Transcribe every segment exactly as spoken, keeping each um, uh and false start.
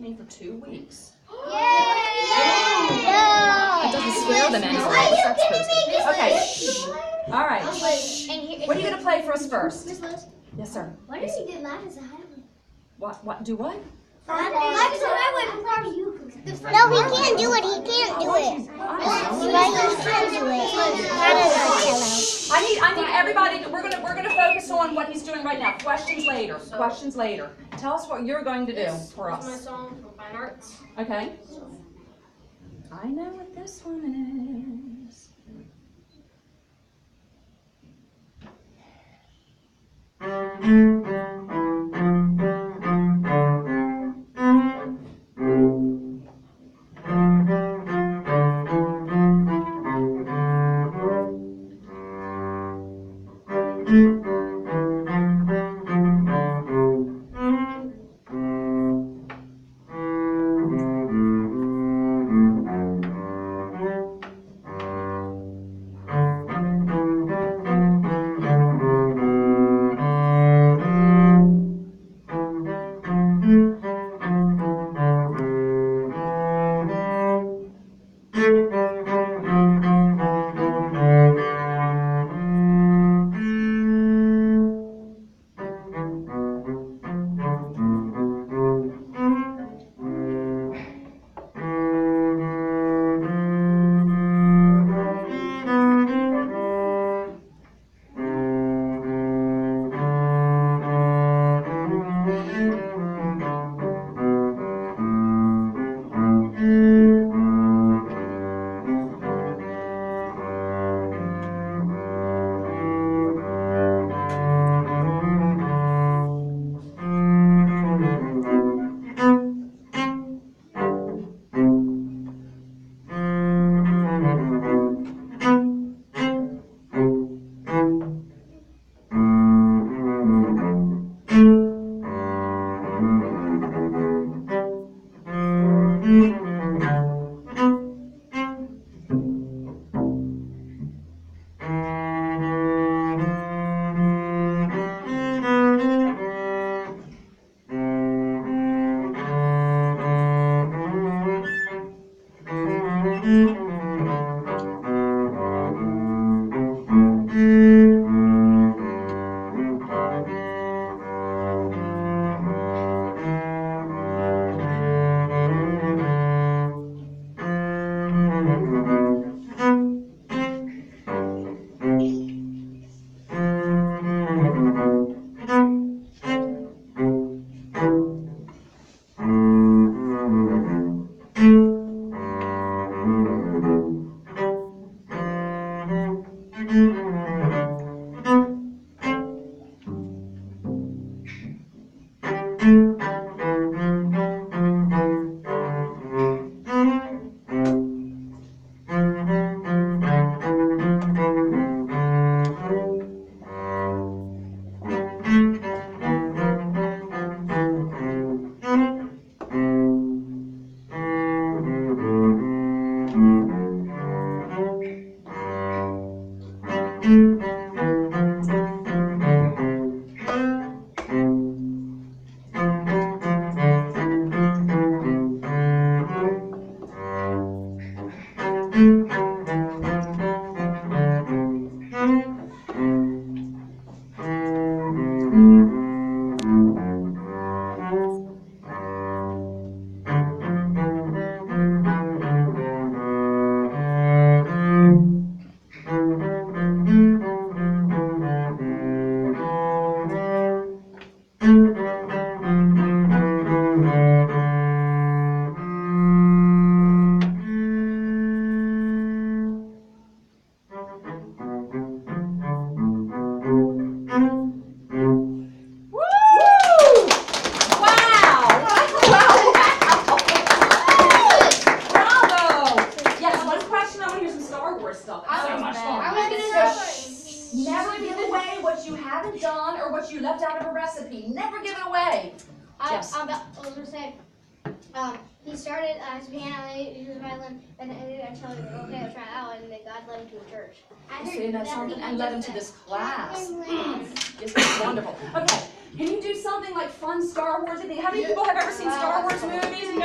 me for two weeks. Yay! Yeah. It doesn't scare them anymore. What's that supposed to be? Okay. Shh. All right. What are you going to play for us first? Miss Liz? Yes, sir. Why does he get live as a highway? What? What? Do what? Live as a highway before you. No, he can't do it. He can't do it. Right? He can't do it. Not as a cello. I need, I need everybody. To, we're gonna, we're gonna focus on what he's doing right now. Questions later. Questions later. Tell us what you're going to do for us. This is my song from Fine Arts. Okay. I know what this one is. Yes. I, I was going to say, um, he started uh, his piano, he used his violin, and then I told him, okay, let's try it out, and then God led him to a church. I see, that's something, and led him to this class. It's wonderful. Okay, can you do something like fun Star Wars? How many people have ever seen Star Wars movies?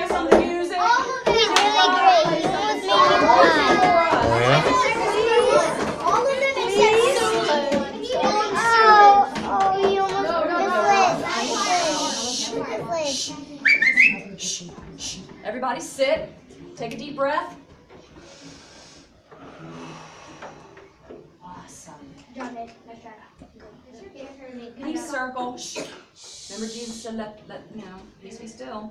Shh, shh. Everybody sit. Take a deep breath. Awesome. Drop it. Let's try it. Peace circle. Shh. Remember Jesus said, let, let, you know, peace be still.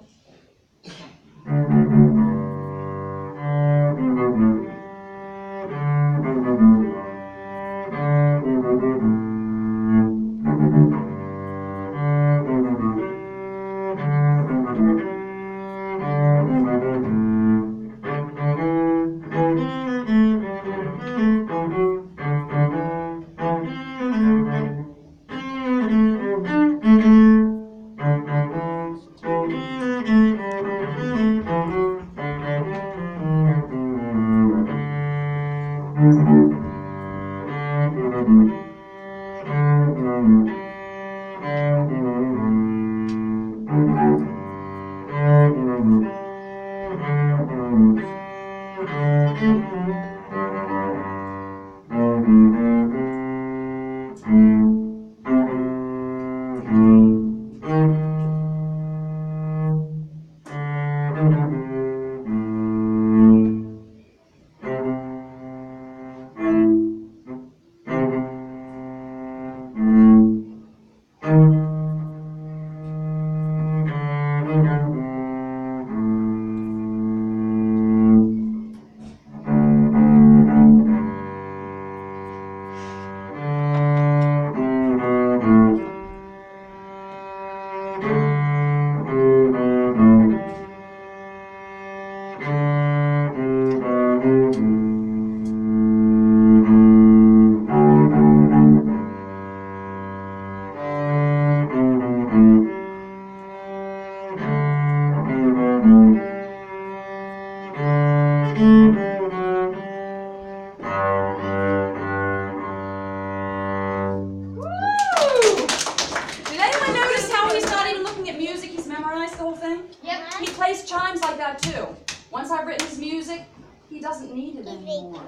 plays chimes like that too. Once I've written his music, he doesn't need it anymore.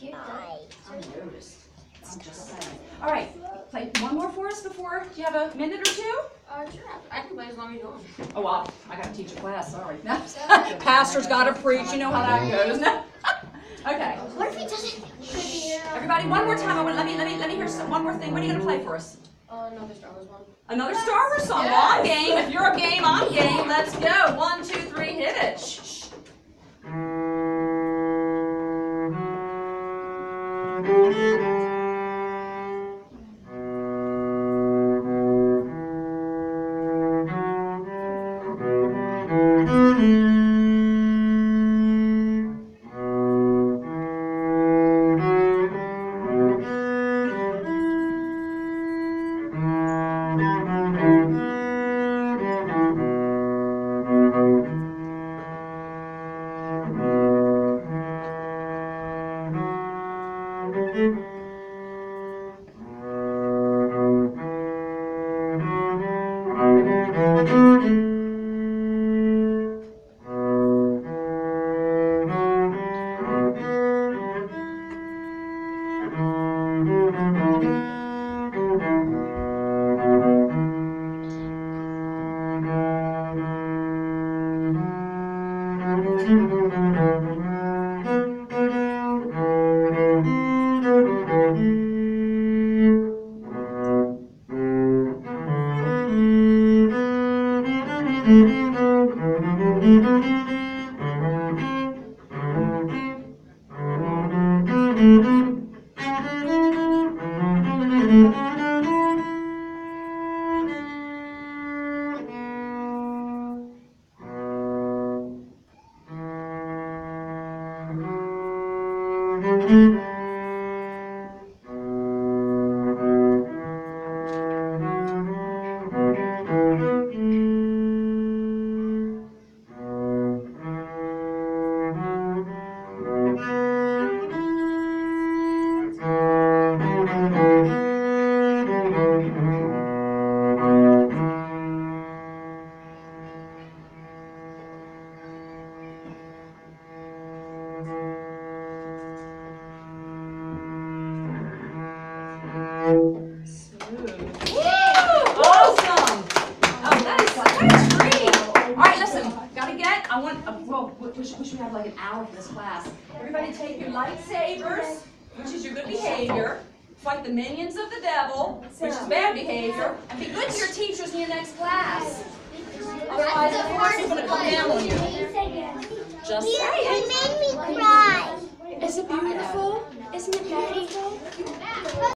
I noticed. I'm just saying. All right, play one more for us before. Do you have a minute or two? Uh, sure. I can play as long as you want. Oh, well, I got to teach a class. Sorry. Pastor's got to preach. You know how that goes. Okay. What if he doesn't? Everybody, one more time. I want let me let me let me hear some, one more thing. What are you gonna play for us? Uh, another Star Wars one. Another Star Wars song. Well, I'm game. If you're a game, I'm game. Let's go. One, two, three, hit it. Shh, shh. wish, wish we had like an hour for this class. Everybody take your lightsabers, which is your good behavior. Fight the minions of the devil, which is bad behavior. And be good to your teachers in your next class. Otherwise, the force is going to come down on you. Just You saying. made me cry. Is it beautiful? Isn't it beautiful?